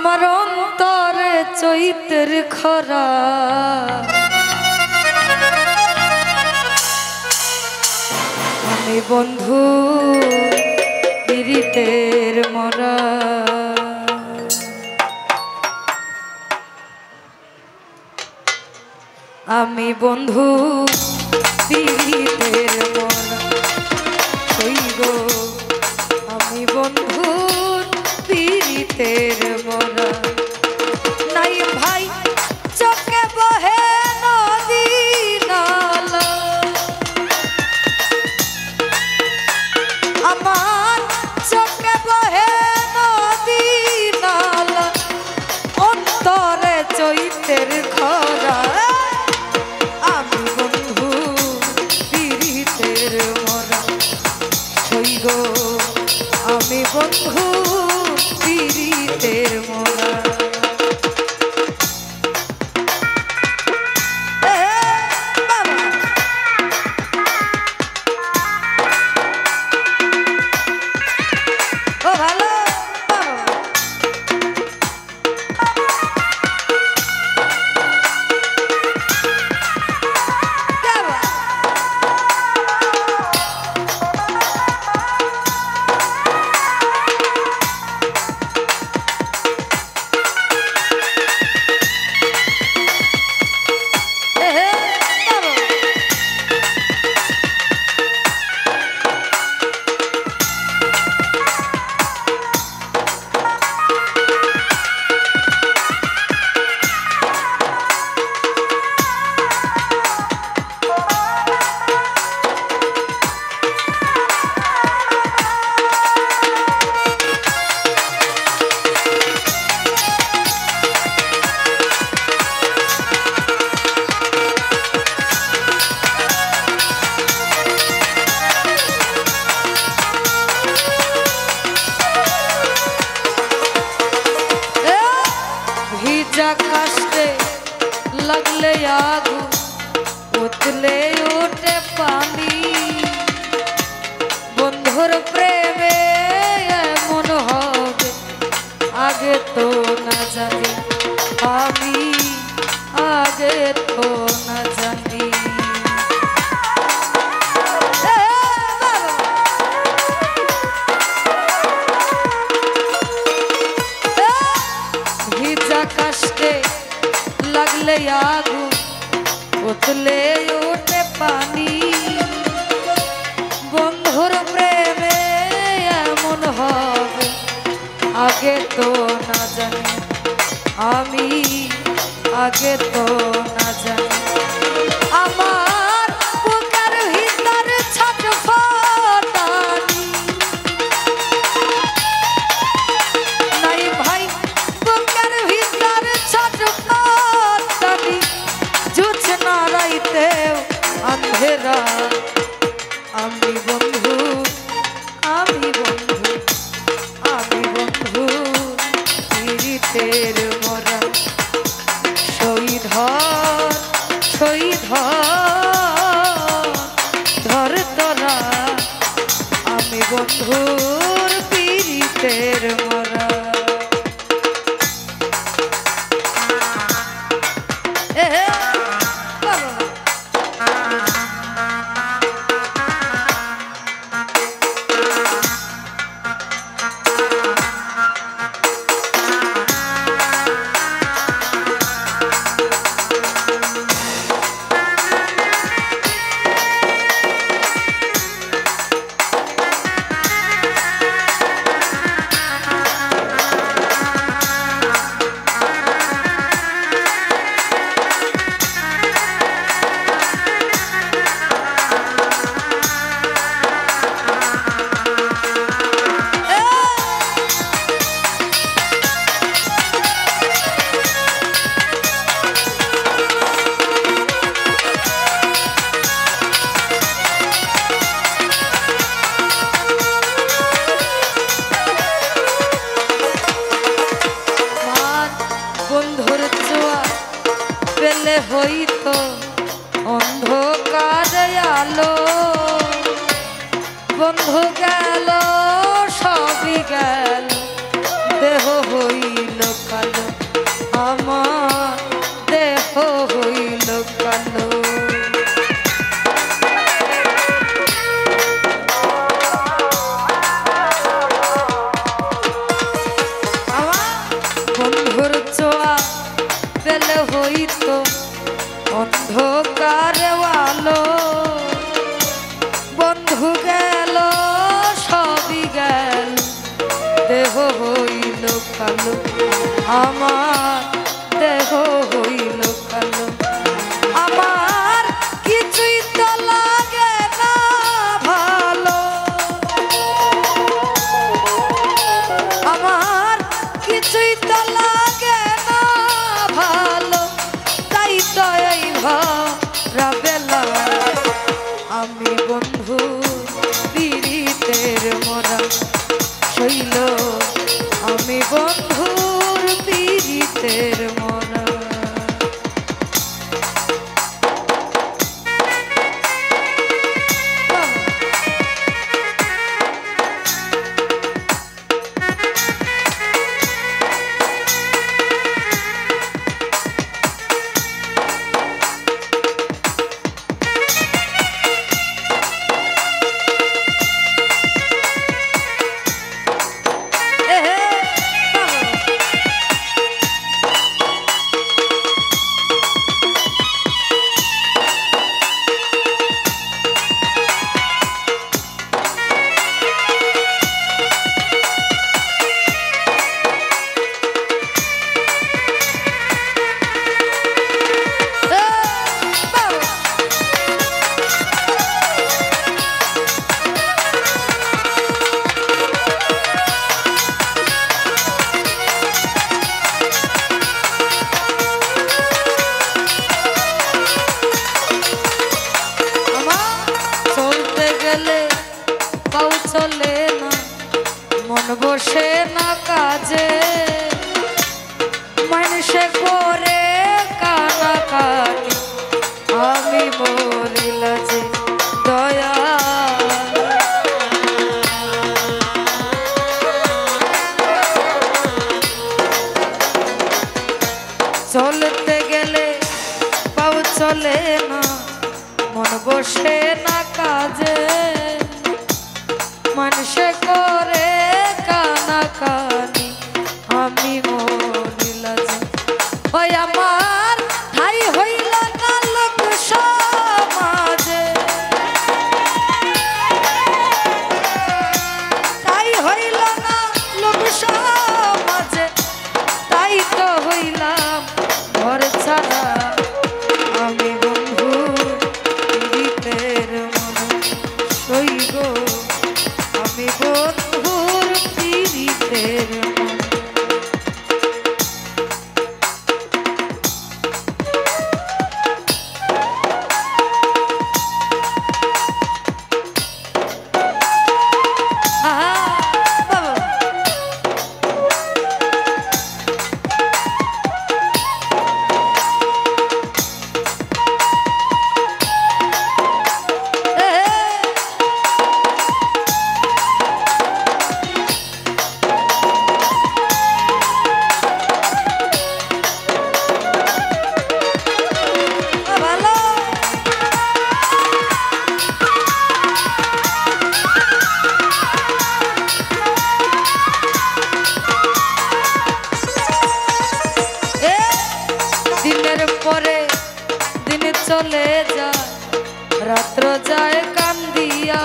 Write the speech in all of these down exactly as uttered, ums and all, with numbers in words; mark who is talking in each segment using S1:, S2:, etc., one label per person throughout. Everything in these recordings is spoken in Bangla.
S1: আমার অন্তরে চৈতের খরা আমি বন্ধু পীড়িতের মরা আমি বন্ধু পীড়িতের মরা ওই গো আমি বন্ধু পীড়িতের মরা নাই ভাই চোখে বহে নদী নালা আমার চোখে বহে নদী নালা অন্তরে চৈতের খরা আমি বন্ধু পীড়িতের মরা ওই গো আমি বন্ধু পীড়িতের মরা কাশতে লাগলে আগু উতলে ওঠে পানি বন্ধুর প্রেমে এমন হবে আগে তো না জানি আমি আগে তো না জানি কাশতে লাগলে আগু উতলে ওঠে পানি বন্ধুর প্রেমে এমন হবে আগে তো না জানি আমি আগে তো না জানি আমার বুকের ভিতর ছটফটানি নাই ভাই বুকের ভিতর ছটফটানি জোছনা রাইতে আন্ধেরা আমি বন্ধু আমি বন্ধু আমি বন্ধু পীড়িতের মরা শহীদ শহীদ ধর তোরা আমি বন্ধুর পীড়িতের মরা পেলে হইতো অন্ধকার আলো বন্ধু গেল সবই গেল দেহ হইল কালো, আমার দেহ হইল কালো। বন্ধুর ছোঁয়া পেলে হইতো অন্ধকার আলো, বন্ধু গেল সবই গেল, দেহ হইল কালো, আমার দেহ হইল কালো। আমার কিছুই তো লাগে না ভালো, আমার কিছুই তো লাগে না ভালো, তাই তো এই ভরা বেলা আমি বন্ধু পীড়িতের মরা শৈল, আমি বন্ধুর পীড়িতের মরা। চলে না মন বসে না কাজে, মানুষে করে কানাকানি আমি মরিলা যে দয়া। চলতে গেলে পাও চলে না মন বসে না কাজে, মানুষে করে কানাকানি আমি মরিলা যে। ওই আমার ঠাই হইল না লোক সমাজে, তাই হইল না লোক সমাজে, তাই তো হইলাম ঘর ছাড়া আমি বন্ধু পীড়িতের মনে সইব, আমি বন্ধুর পীড়িতের মনে। পরে দিন চলে যায় রাত্র যায় কান্দিয়া,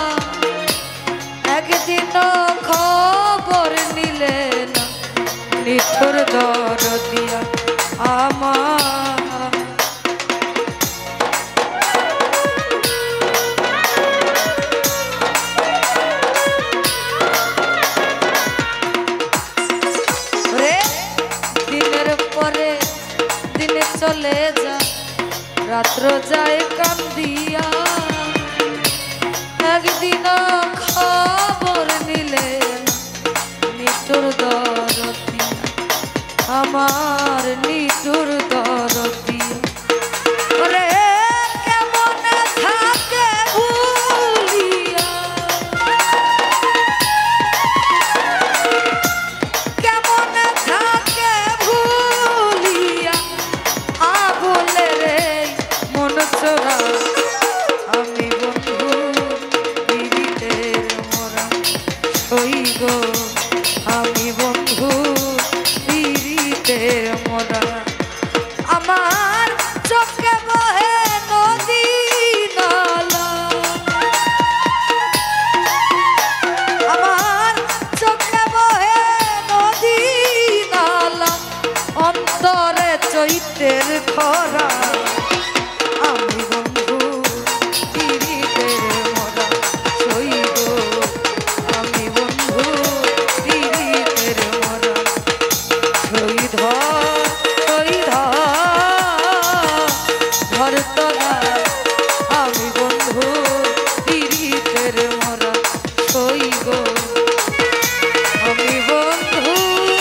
S1: একদিন খবর নিলে না নিঠুর দরদিয়া আমার। দিনের পরে দিনে চলে যায় রাত্র যায় কান্দিয়া, একদিন খবর নিলে নিঠুর দরদিয়া আমার, নিঠুর দরদিয়া। ওরে কেমন থাকে ভুলিয়া, কেমন থাকে পিরিতের মোরা সই গো আমি বন্ধু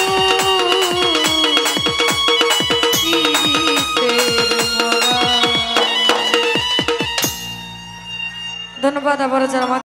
S1: পিরিতের মোরা। ধন্যবাদ আবারও যারা